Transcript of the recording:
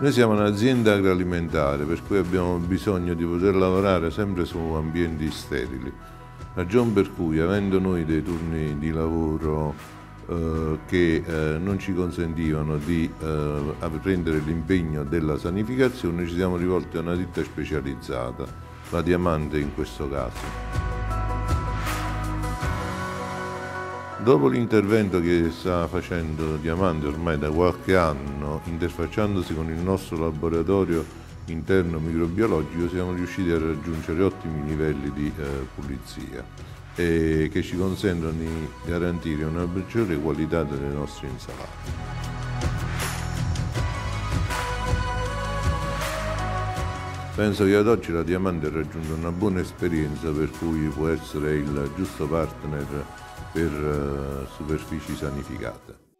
Noi siamo un'azienda agroalimentare, per cui abbiamo bisogno di poter lavorare sempre su ambienti sterili, ragion per cui, avendo noi dei turni di lavoro che non ci consentivano di prendere l'impegno della sanificazione, ci siamo rivolti a una ditta specializzata, la Diamante in questo caso. Dopo l'intervento che sta facendo Diamante ormai da qualche anno, interfacciandosi con il nostro laboratorio interno microbiologico, siamo riusciti a raggiungere ottimi livelli di pulizia e che ci consentono di garantire una maggiore qualità delle nostre insalate. Penso che ad oggi la Diamante ha raggiunto una buona esperienza, per cui può essere il giusto partner per superfici sanificate.